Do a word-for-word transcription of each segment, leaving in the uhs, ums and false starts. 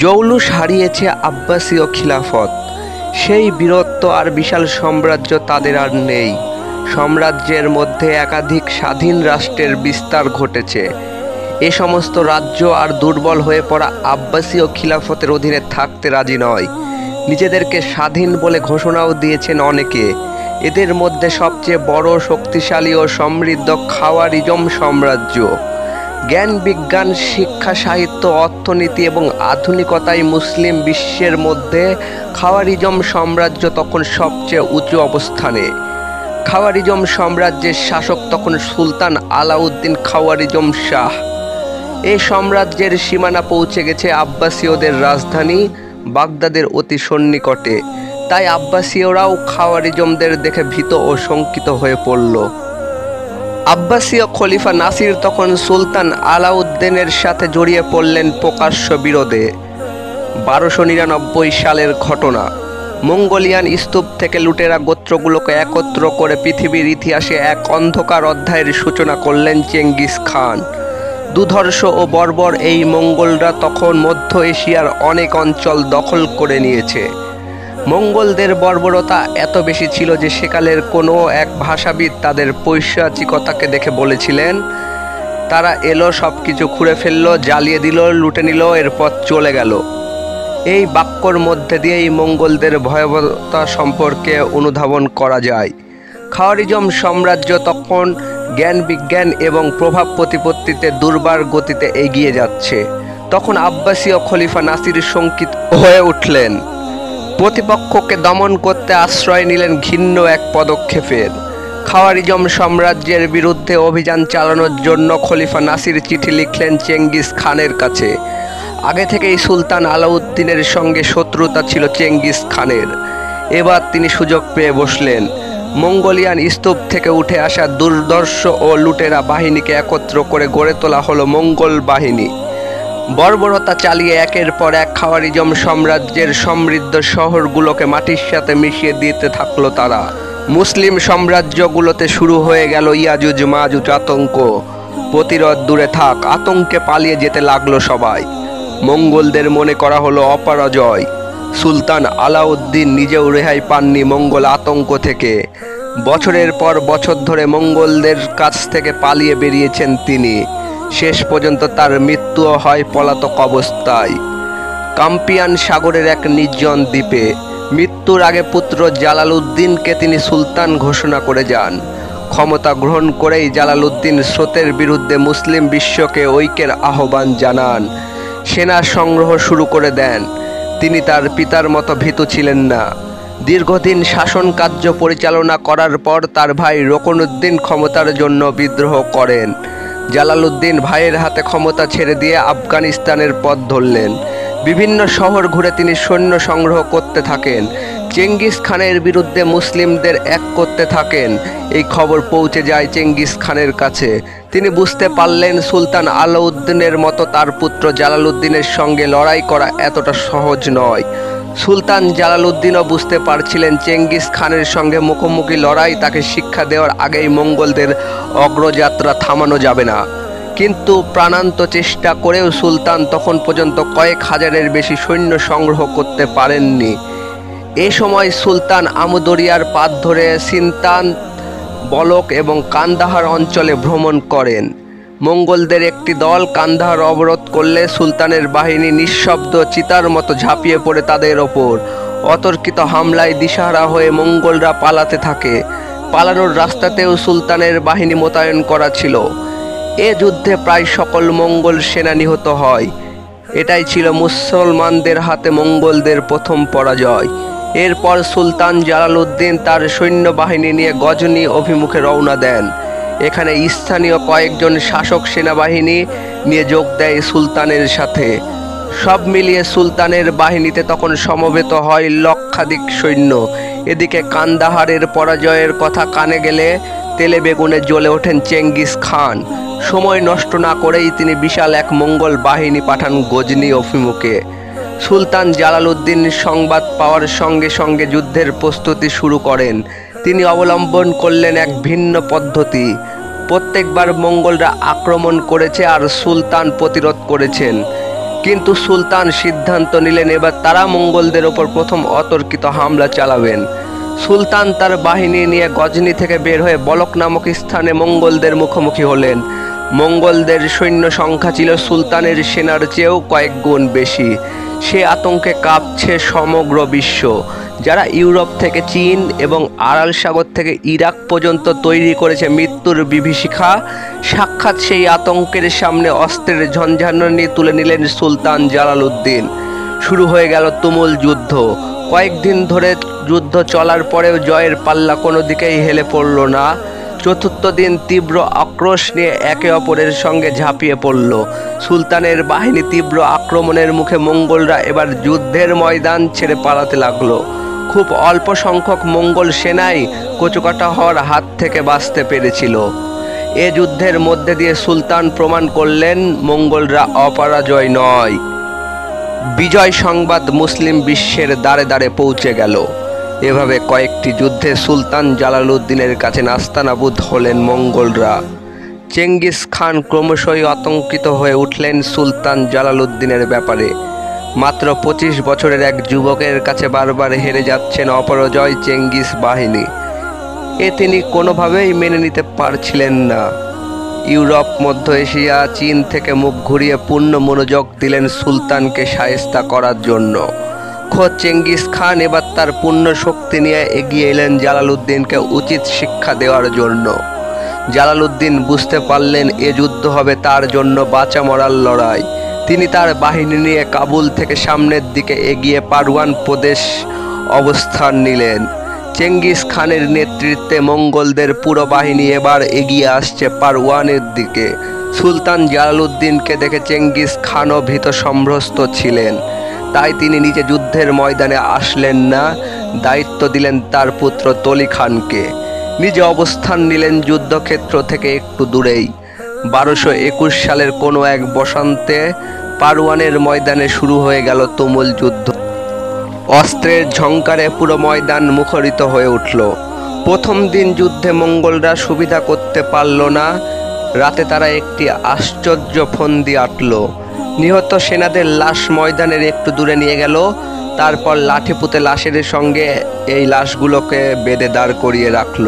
জৌলুস হারিয়েছে আব্বাসীয় খিলাফত। সেই বীরত্ব আর বিশাল সাম্রাজ্য তাদের আর নেই। সাম্রাজ্যের মধ্যে একাধিক স্বাধীন রাষ্ট্রের বিস্তার ঘটেছে। এ সমস্ত রাজ্য আর দুর্বল হয়ে পড়া আব্বাসীয় খিলাফতের অধীনে থাকতে রাজি নয়। নিজেদেরকে স্বাধীন বলে ঘোষণাও দিয়েছেন অনেকে। এদের মধ্যে সবচেয়ে বড়, শক্তিশালী ও সমৃদ্ধ খাওয়ারিজম সাম্রাজ্য। জ্ঞান, বিজ্ঞান, শিক্ষা, সাহিত্য, অর্থনীতি এবং আধুনিকতায় মুসলিম বিশ্বের মধ্যে খাওয়ারিজম সাম্রাজ্য তখন সবচেয়ে উঁচু অবস্থানে। খাওয়ারিজম সাম্রাজ্যের শাসক তখন সুলতান আলাউদ্দিন খাওয়ারিজম শাহ। এই সাম্রাজ্যের সীমানা পৌঁছে গেছে আব্বাসীয়দের রাজধানী বাগদাদের অতি সন্নিকটে। তাই আব্বাসীয়রাও খাওয়ারিজমদের দেখে ভীত ও শঙ্কিত হয়ে পড়ল। আব্বাসীয় খলিফা নাসির তখন সুলতান আলাউদ্দিনের সাথে জড়িয়ে পড়লেন প্রকাশ্য বিরোধে। বারোশো নিরানব্বই সালের ঘটনা। মঙ্গোলিয়ান স্তূপ থেকে লুটেরা গোত্রগুলোকে একত্র করে পৃথিবীর ইতিহাসে এক অন্ধকার অধ্যায়ের সূচনা করলেন চেঙ্গিস খান। দুর্ধর্ষ ও বর্বর এই মঙ্গলরা তখন মধ্য এশিয়ার অনেক অঞ্চল দখল করে নিয়েছে। মঙ্গলদের বর্বরতা এত বেশি ছিল যে সেকালের কোনো এক ভাষাবিদ তাদের পৈশাচিকতাকে দেখে বলেছিলেন, তারা এলো, সব কিছু খুঁড়ে ফেললো, জ্বালিয়ে দিল, লুটে নিল, এরপর চলে গেল। এই বাক্যর মধ্যে দিয়েই মঙ্গলদের ভয়াবহতা সম্পর্কে অনুধাবন করা যায়। খাওয়ারিজম সাম্রাজ্য তখন জ্ঞান, বিজ্ঞান এবং প্রভাব প্রতিপত্তিতে দুর্বার গতিতে এগিয়ে যাচ্ছে। তখন আব্বাসীয় খলিফা নাসির শঙ্কিত হয়ে উঠলেন। প্রতিপক্ষকে দমন করতে আশ্রয় নিলেন ঘৃণ্য এক পদক্ষেপের। খাওয়ারিজম সাম্রাজ্যের বিরুদ্ধে অভিযান চালানোর জন্য খলিফা নাসির চিঠি লিখলেন চেঙ্গিস খানের কাছে। আগে থেকেই সুলতান আলাউদ্দিনের সঙ্গে শত্রুতা ছিল চেঙ্গিস খানের। এবার তিনি সুযোগ পেয়ে বসলেন। মঙ্গোলিয়ান স্তূপ থেকে উঠে আসা দুর্ধর্ষ ও লুটেরা বাহিনীকে একত্র করে গড়ে তোলা হলো মঙ্গল বাহিনী। বর্বরতা চালিয়ে একের পর এক খাওয়ারিজম সাম্রাজ্যের সমৃদ্ধ শহরগুলোকে মাটির সাথে মিশিয়ে দিতে থাকলো তারা। মুসলিম সাম্রাজ্যগুলোতে শুরু হয়ে গেল ইয়াজুজ মাজুজ আতঙ্ক। প্রতিরোধ দূরে থাক, আতঙ্কে পালিয়ে যেতে লাগলো সবাই। মঙ্গলদের মনে করা হলো অপরাজয়। সুলতান আলাউদ্দিন নিজেও রেহাই পাননি মঙ্গল আতঙ্ক থেকে। বছরের পর বছর ধরে মঙ্গলদের কাছ থেকে পালিয়ে বেরিয়েছেন তিনি। শেষ পর্যন্ত তার মৃত্যুও হয় পলাতক অবস্থায় কাম্পিয়ান সাগরের এক নির্জন দ্বীপে। মৃত্যুর আগে পুত্র জালালউদ্দিনকে তিনি সুলতান ঘোষণা করে যান। ক্ষমতা গ্রহণ করেই জালালউদ্দিন স্রোতের বিরুদ্ধে মুসলিম বিশ্বকে ঐক্যের আহ্বান জানান। সেনা সংগ্রহ শুরু করে দেন। তিনি তার পিতার মতো ভীতু ছিলেন না। দীর্ঘদিন শাসন কার্য পরিচালনা করার পর তার ভাই রুকনুদ্দিন ক্ষমতার জন্য বিদ্রোহ করেন। জালালউদ্দিন ভাইয়ের হাতে ক্ষমতা ছেড়ে দিয়ে আফগানিস্তানের পথ ধরলেন। বিভিন্ন শহর ঘুরে তিনি সৈন্য সংগ্রহ করতে থাকেন। চেঙ্গিস খানের বিরুদ্ধে মুসলিমদের এক করতে থাকেন। এই খবর পৌঁছে যায় চেঙ্গিস খানের কাছে। তিনি বুঝতে পারলেন সুলতান আলাউদ্দিনের মতো তার পুত্র জালালউদ্দিনের সঙ্গে লড়াই করা এতটা সহজ নয়। সুলতান জালালউদ্দিনও বুঝতে পারছিলেন চেঙ্গিস খানের সঙ্গে মুখোমুখি লড়াই তাকে শিক্ষা দেওয়ার আগেই মঙ্গলদের অগ্রযাত্রা থামানো যাবে না। কিন্তু প্রাণান্ত চেষ্টা করেও সুলতান তখন পর্যন্ত কয়েক হাজারের বেশি সৈন্য সংগ্রহ করতে পারেননি। এ সময় সুলতান আমুদরিয়ার পাত ধরে সিন্তান, বলক এবং কান্দাহার অঞ্চলে ভ্রমণ করেন। মঙ্গলদের একটি দল কান্দাহার অবরোধ করলে সুলতানের বাহিনী নিঃশব্দ চিতার মতো ঝাঁপিয়ে পড়ে তাদের ওপর। অতর্কিত হামলায় দিশাহারা হয়ে মঙ্গলরা পালাতে থাকে। পালানোর রাস্তাতেও সুলতানের বাহিনী মোতায়েন করা ছিল। এ যুদ্ধে প্রায় সকল মঙ্গল সেনা নিহত হয়। এটাই ছিল মুসলমানদের হাতে মঙ্গলদের প্রথম পরাজয়। এরপর সুলতান জালালউদ্দিন তার সৈন্যবাহিনী নিয়ে গজনি অভিমুখে রওনা দেন। এখানে স্থানীয় কয়েকজন শাসক সেনাবাহিনী নিয়ে যোগ দেয় সুলতানের সাথে। সব মিলিয়ে সুলতানের বাহিনীতে তখন সমবেত হয় লক্ষাধিক সৈন্য। এদিকে কান্দাহারের পরাজয়ের কথা কানে গেলে তেলে বেগুনে জ্বলে ওঠেন চেঙ্গিস খান। সময় নষ্ট না করেই তিনি বিশাল এক মঙ্গল বাহিনী পাঠান গজনি অভিমুখে। সুলতান জালালউদ্দিন সংবাদ পাওয়ার সঙ্গে সঙ্গে যুদ্ধের প্রস্তুতি শুরু করেন। তিনি অবলম্বন করলেন এক ভিন্ন পদ্ধতি। প্রত্যেকবার মঙ্গলরা আক্রমণ করেছে আর সুলতান প্রতিরোধ করেছেন। কিন্তু সুলতান সিদ্ধান্ত নিলেন এবার তারা মঙ্গলদের ওপর প্রথম অতর্কিত হামলা চালাবেন। সুলতান তার বাহিনী নিয়ে গজনি থেকে বের হয়ে বলক নামক স্থানে মঙ্গলদের মুখোমুখি হলেন। মঙ্গলদের সৈন্য সংখ্যা ছিল সুলতানের সেনার চেয়েও কয়েক গুণ বেশি। সে আতঙ্কে কাঁপছে সমগ্র বিশ্ব। যারা ইউরোপ থেকে চীন এবং আরাল সাগর থেকে ইরাক পর্যন্ত তৈরি করেছে মৃত্যুর বিভীষিকা, সাক্ষাৎ সেই আতঙ্কের সামনে অস্ত্রের ঝঞ্ঝানি তুলে নিলেন সুলতান জালালউদ্দিন। শুরু হয়ে গেল তুমুল যুদ্ধ। কয়েকদিন ধরে যুদ্ধ চলার পরেও জয়ের পাল্লা কোনো দিকেই হেলে পড়ল না। চতুর্থ দিন তীব্র আক্রোশ নিয়ে একে অপরের সঙ্গে ঝাঁপিয়ে পড়ল। সুলতানের বাহিনী তীব্র আক্রমণের মুখে মঙ্গলরা এবার যুদ্ধের ময়দান ছেড়ে পালাতে লাগলো। খুব অল্প সংখ্যক মঙ্গল সেনাই কচুকাটা হওয়ার হাত থেকে বাঁচতে পেরেছিল। এ যুদ্ধের মধ্যে দিয়ে সুলতান প্রমাণ করলেন মঙ্গলরা অপরাজয় নয়। বিজয় সংবাদ মুসলিম বিশ্বের দ্বারে দ্বারে পৌঁছে গেল। এভাবে কয়েকটি যুদ্ধে সুলতান জালালউদ্দিনের কাছে নাস্তানাবুদ হলেন মঙ্গলরা। চেঙ্গিসখান ক্রমশই আতঙ্কিত হয়ে উঠলেন সুলতান জালালউদ্দিনের ব্যাপারে। মাত্র পঁচিশ বছরের এক যুবকের কাছে বারবার হেরে যাচ্ছেন অপরাজয় চেঙ্গিস বাহিনী। এ তিনি কোনোভাবেই মেনে নিতে পারছিলেন না। ইউরোপ, মধ্য এশিয়া, চীন থেকে মুখ ঘুরিয়ে পূর্ণ মনোযোগ দিলেন সুলতানকে শায়েস্তা করার জন্য। খোদ চেঙ্গিস খান এবার তার পূর্ণ শক্তি নিয়ে এগিয়ে এলেন জালালউদ্দিনকে উচিত শিক্ষা দেওয়ার জন্য। জালালউদ্দিন বুঝতে পারলেন এ যুদ্ধ হবে তার জন্য বাঁচা মরার লড়াই। তিনি তার বাহিনী নিয়ে কাবুল থেকে সামনের দিকে এগিয়ে পারওয়ান প্রদেশ অবস্থান নিলেন। চেঙ্গিস খানের নেতৃত্বে মঙ্গলদের পুরো বাহিনী এবার এগিয়ে আসছে পারওয়ানের দিকে। সুলতান জালালউদ্দিনকে দেখে চেঙ্গিস খানও ভীত সম্ভ্রস্ত ছিলেন। তাই তিনি নিজে যুদ্ধের ময়দানে আসলেন না, দায়িত্ব দিলেন তার পুত্র তলি খানকে। নিজে অবস্থান নিলেন যুদ্ধক্ষেত্র থেকে একটু দূরেই। বারোশো একুশ সালের কোনো এক বসন্তে পারওয়ানের ময়দানে শুরু হয়ে গেল তুমুল যুদ্ধ। অস্ত্রের ঝংকারে পুরো ময়দান মুখরিত হয়ে উঠল। প্রথম দিন যুদ্ধে মঙ্গলরা সুবিধা করতে পারল না। রাতে তারা একটি আশ্চর্য ফন্দি আঁটল। নিহত সেনাদের লাশ ময়দানের একটু দূরে নিয়ে গেল। তারপর লাঠি পুঁতে লাশের সঙ্গে এই লাশগুলোকে বেঁধে দাঁড় করিয়ে রাখল।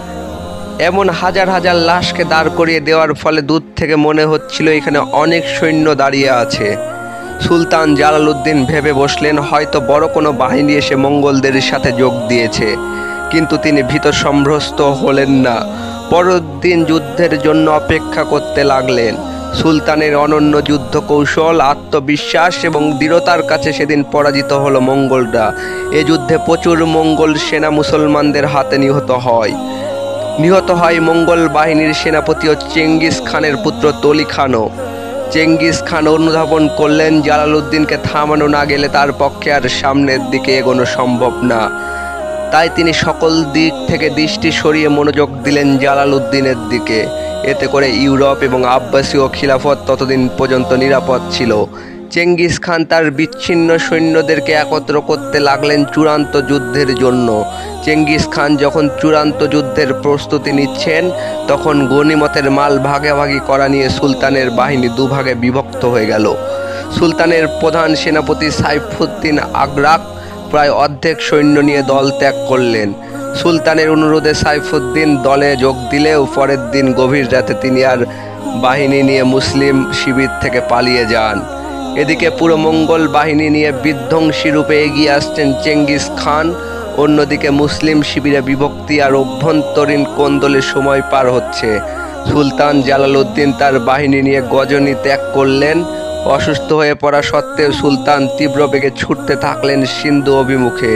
এমন হাজার হাজার লাশকে দাঁড় করিয়ে দেওয়ার ফলে দূর থেকে মনে হচ্ছিল এখানে অনেক সৈন্য দাঁড়িয়ে আছে। সুলতান জালালউদ্দিন ভেবে বসলেন হয়তো বড় কোনো বাহিনী এসে মঙ্গলদের সাথে যোগ দিয়েছে। কিন্তু তিনি ভীত সম্ভ্রস্ত হলেন না। পরের দিন যুদ্ধের জন্য অপেক্ষা করতে লাগলেন। সুলতানের অনন্য যুদ্ধ কৌশল, আত্মবিশ্বাস এবং দৃঢ়তার কাছে সেদিন পরাজিত হলো মঙ্গলরা। এ যুদ্ধে প্রচুর মঙ্গল সেনা মুসলমানদের হাতে নিহত হয়। নিহত হয় মঙ্গল বাহিনীর সেনাপতি ও চেঙ্গিস খানের পুত্র তলি খানও। চেঙ্গিস খান অনুধাবন করলেন জালালউদ্দিনকে থামানো না গেলে তার পক্ষে আর সামনের দিকে এগোনো সম্ভব না। তাই তিনি সকল দিক থেকে দৃষ্টি সরিয়ে মনোযোগ দিলেন জালালউদ্দিনের দিকে। এতে করে ইউরোপ এবং আব্বাসীয় খিলাফত ততদিন পর্যন্ত নিরাপদ ছিল। চেঙ্গিস খান তার বিচ্ছিন্ন সৈন্যদেরকে একত্র করতে লাগলেন চূড়ান্ত যুদ্ধের জন্য। চেঙ্গিস খান যখন চূড়ান্ত যুদ্ধের প্রস্তুতি নিচ্ছেন, তখন গনিমতের মাল ভাগাভাগি করা নিয়ে সুলতানের বাহিনী দুভাগে বিভক্ত হয়ে গেল। সুলতানের প্রধান সেনাপতি সাইফুদ্দিন আগরাক প্রায় অর্ধেক সৈন্য নিয়ে দল ত্যাগ করলেন। সুলতানের অনুরোধে সাইফুদ্দিন দলে যোগ দিলেও পরের দিন গভীর রাতে তিনি আর বাহিনী নিয়ে মুসলিম শিবির থেকে পালিয়ে যান। এদিকে পুরো মঙ্গল বাহিনী নিয়ে বিধ্বংসী রূপে এগিয়ে আসছেন চেঙ্গিস খান। অন্যদিকে মুসলিম শিবিরে বিভক্তি আর অভ্যন্তরীণ কোন্দলের সময় পার হচ্ছে। সুলতান জালালউদ্দিন তার বাহিনী নিয়ে গজনি ত্যাগ করলেন। অসুস্থ হয়ে পড়া সত্ত্বেও সুলতান তীব্র বেগে ছুটতে থাকলেন সিন্ধু অভিমুখে।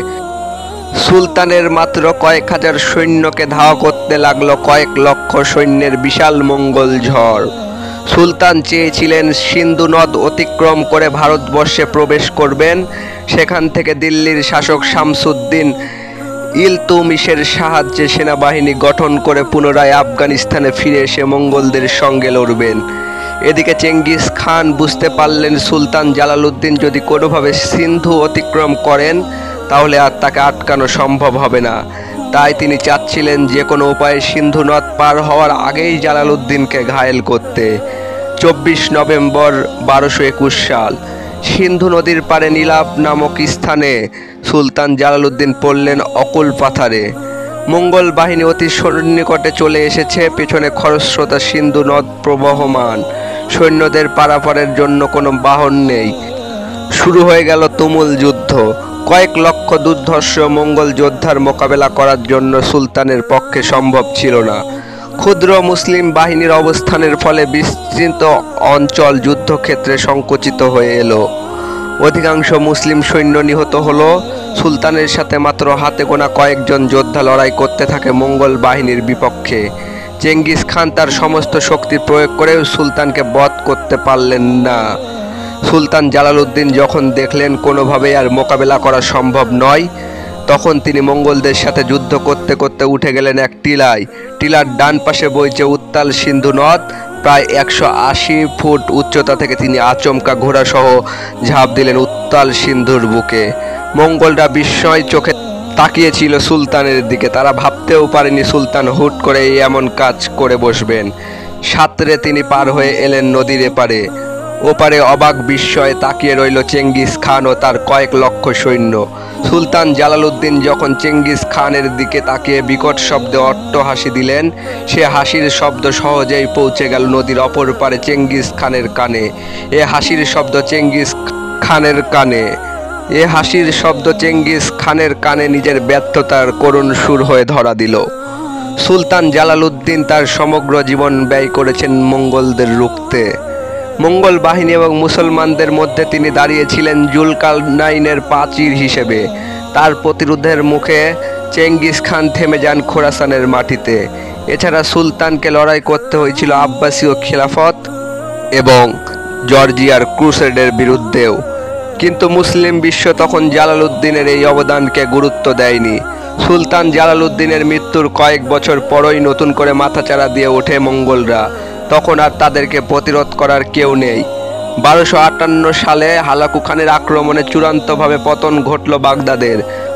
সুলতানের মাত্র কয়েক হাজার সৈন্যকে ধাওয়া করতে লাগলো কয়েক লক্ষ সৈন্যের বিশাল মঙ্গল ঝড়। সুলতান চেয়েছিলেন সিন্ধু নদ অতিক্রম করে ভারতবর্ষে প্রবেশ করবেন। সেখান থেকে দিল্লির শাসক শামসুদ্দিন ইলতুমিশের সাহায্যে সেনাবাহিনী গঠন করে পুনরায় আফগানিস্তানে ফিরে এসে মঙ্গলদের সঙ্গে লড়বেন। এদিকে চেঙ্গিস খান বুঝতে পারলেন সুলতান জালালউদ্দিন যদি কোনোভাবে সিন্ধু অতিক্রম করেন তাহলে আর তাকে আটকানো সম্ভব হবে না। তাই তিনি চাচ্ছিলেন যে কোনো উপায়ে সিন্ধু নদ পার হওয়ার আগেই জালালউদ্দিনকে ঘায়েল করতে। চব্বিশ নভেম্বর বারোশো একুশ সাল সিন্ধু নদীর পারে নীলাভ নামক স্থানে সুলতান জালালউদ্দিন পড়লেন অকুল পাথারে। মঙ্গল বাহিনী অতি সন্নিকটে চলে এসেছে, পেছনে খরস্রোতা সিন্ধু নদ প্রবহমান, সৈন্যদের পারাপারের জন্য কোনো বাহন নেই। শুরু হয়ে গেল তুমুল যুদ্ধ। কয়েক লক্ষ দুর্ধর্ষ মঙ্গল যোদ্ধার মোকাবেলা করার জন্য সুলতানের পক্ষে সম্ভব ছিল না। ক্ষুদ্র মুসলিম বাহিনীর অবস্থানের ফলে বিস্তৃত অঞ্চল যুদ্ধক্ষেত্রে সংকুচিত হয়ে এলো। অধিকাংশ মুসলিম সৈন্য নিহত হলো। সুলতানের সাথে মাত্র হাতে গোনা কয়েকজন যোদ্ধা লড়াই করতে থাকে মঙ্গল বাহিনীর বিপক্ষে। চেঙ্গিস খান তার সমস্ত শক্তি প্রয়োগ করেও সুলতানকে বধ করতে পারলেন না। সুলতান জালালউদ্দিন যখন দেখলেন কোনোভাবেই আর মোকাবেলা করা সম্ভব নয়, তখন তিনি মঙ্গলদের সাথে যুদ্ধ করতে করতে উঠে গেলেন এক টিলায়। টিলার ডান পাশে বইছে উত্তাল সিন্ধু নদ। প্রায় একশো আশি ফুট উচ্চতা থেকে তিনি আচমকা ঘোড়াসহ ঝাঁপ দিলেন উত্তাল সিন্ধুর বুকে। মঙ্গলরা বিস্ময় চোখে তাকিয়েছিল সুলতানের দিকে। তারা ভাবতেও পারেনি সুলতান হুট করে এমন কাজ করে বসবেন। সাঁতরে তিনি পার হয়ে এলেন নদীর এপারে। ওপারে অবাক বিস্ময়ে তাকিয়ে রইল চেঙ্গিস খান ও তার কয়েক লক্ষ সৈন্য। সুলতান জালালউদ্দিন যখন চেঙ্গিস খানের দিকে তাকিয়ে বিকট শব্দে অট্টহাসি দিলেন, সে হাসির শব্দ সহজেই পৌঁছে গেল নদীর অপর পারে চেঙ্গিস খানের কানে। এ হাসির শব্দ চেঙ্গিস খানের কানে এ হাসির শব্দ চেঙ্গিস খানের কানে নিজের ব্যর্থতার করুণ সুর হয়ে ধরা দিল। সুলতান জালালউদ্দিন তার সমগ্র জীবন ব্যয় করেছেন মঙ্গলদের রুখতে। মঙ্গল বাহিনী এবং মুসলমানদের মধ্যে তিনি দাঁড়িয়েছিলেন জুলকারনাইনের প্রাচীর হিসেবে। তার প্রতিরোধের মুখে চেঙ্গিস খান থেমে যান খোরাসানের মাটিতে। এছাড়া সুলতানকে লড়াই করতে হয়েছিল আব্বাসীয় খিলাফত এবং জর্জিয়ার ক্রুসেডের বিরুদ্ধেও। কিন্তু মুসলিম বিশ্ব তখন জালালউদ্দিনের এই অবদানকে গুরুত্ব দেয়নি। সুলতান জালালউদ্দিনের মৃত্যুর কয়েক বছর পরই নতুন করে মাথাচাড়া দিয়ে ওঠে মঙ্গলরা। তখন আর তাদেরকে প্রতিরোধ করার কেউ নেই। বারোশো আটান্ন সালে হালাকু খানের আক্রমণে চূড়ান্তভাবে পতন ঘটল বাগদাদের।